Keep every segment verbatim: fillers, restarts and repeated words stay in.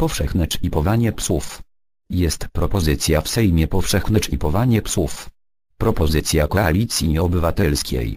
Powszechne czipowanie psów. Jest propozycja w Sejmie powszechne czipowanie psów. Propozycja Koalicji Obywatelskiej.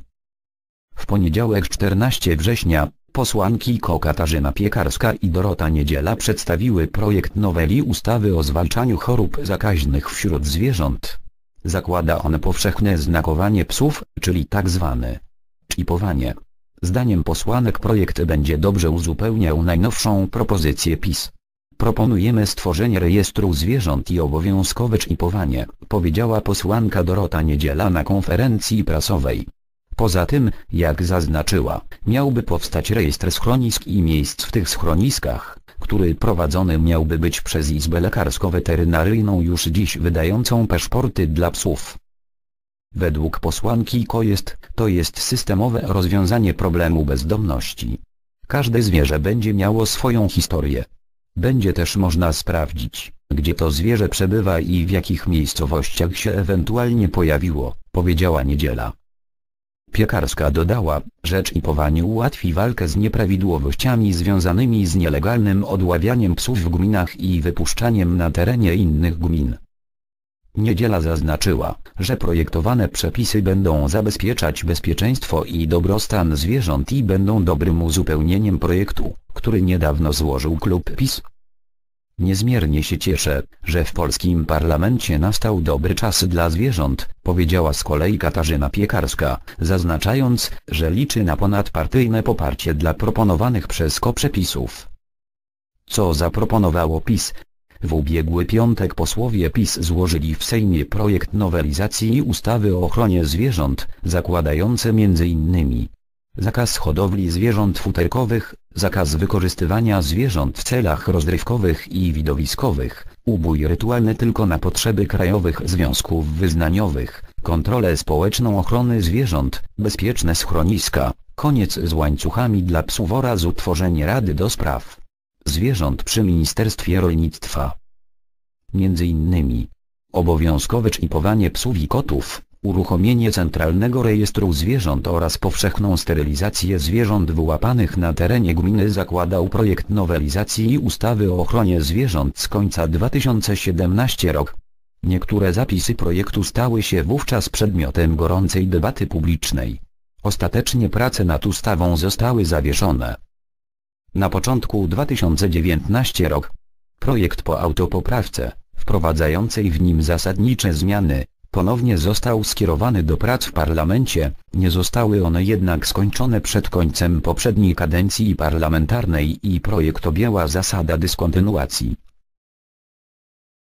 W poniedziałek czternastego września, posłanki Ko Katarzyna Piekarska i Dorota Niedziela przedstawiły projekt noweli ustawy o zwalczaniu chorób zakaźnych wśród zwierząt. Zakłada on powszechne znakowanie psów, czyli tak zwane czipowanie. Zdaniem posłanek projekt będzie dobrze uzupełniał najnowszą propozycję PiS. Proponujemy stworzenie rejestru zwierząt i obowiązkowe czipowanie, powiedziała posłanka Dorota Niedziela na konferencji prasowej. Poza tym, jak zaznaczyła, miałby powstać rejestr schronisk i miejsc w tych schroniskach, który prowadzony miałby być przez Izbę Lekarsko-Weterynaryjną już dziś wydającą paszporty dla psów. Według posłanki Ko jest, to jest systemowe rozwiązanie problemu bezdomności. Każde zwierzę będzie miało swoją historię. Będzie też można sprawdzić, gdzie to zwierzę przebywa i w jakich miejscowościach się ewentualnie pojawiło, powiedziała Niedziela. Piekarska dodała, że czipowanie ułatwi walkę z nieprawidłowościami związanymi z nielegalnym odławianiem psów w gminach i wypuszczaniem na terenie innych gmin. Niedziela zaznaczyła, że projektowane przepisy będą zabezpieczać bezpieczeństwo i dobrostan zwierząt i będą dobrym uzupełnieniem projektu, który niedawno złożył klub PiS. Niezmiernie się cieszę, że w polskim parlamencie nastał dobry czas dla zwierząt, powiedziała z kolei Katarzyna Piekarska, zaznaczając, że liczy na ponadpartyjne poparcie dla proponowanych przez Ko przepisów. Co zaproponowało PiS? W ubiegły piątek posłowie PiS złożyli w Sejmie projekt nowelizacji ustawy o ochronie zwierząt, zakładający między innymi zakaz hodowli zwierząt futerkowych, zakaz wykorzystywania zwierząt w celach rozrywkowych i widowiskowych, ubój rytualny tylko na potrzeby krajowych związków wyznaniowych, kontrolę społeczną ochrony zwierząt, bezpieczne schroniska, koniec z łańcuchami dla psów oraz utworzenie Rady do Spraw Zwierząt przy Ministerstwie Rolnictwa. Między innymi obowiązkowe czipowanie psów i kotów, uruchomienie Centralnego Rejestru Zwierząt oraz powszechną sterylizację zwierząt wyłapanych na terenie gminy zakładał projekt nowelizacji ustawy o ochronie zwierząt z końca dwa tysiące siedemnastego roku. Niektóre zapisy projektu stały się wówczas przedmiotem gorącej debaty publicznej. Ostatecznie prace nad ustawą zostały zawieszone. Na początku dwa tysiące dziewiętnastego roku projekt po autopoprawce, wprowadzającej w nim zasadnicze zmiany, ponownie został skierowany do prac w parlamencie, nie zostały one jednak skończone przed końcem poprzedniej kadencji parlamentarnej i projekt objęła zasada dyskontynuacji.